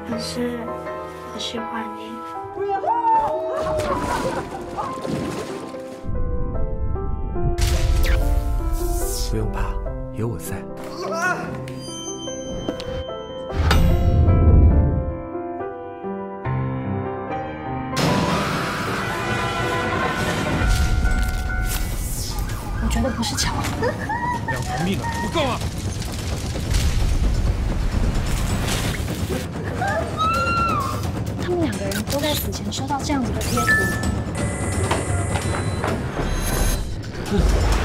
可是我喜欢你。 不用怕，有我在。 我觉得不是巧合。 2条命了，不够啊！ 他们2个人都在死前收到这样子的贴图。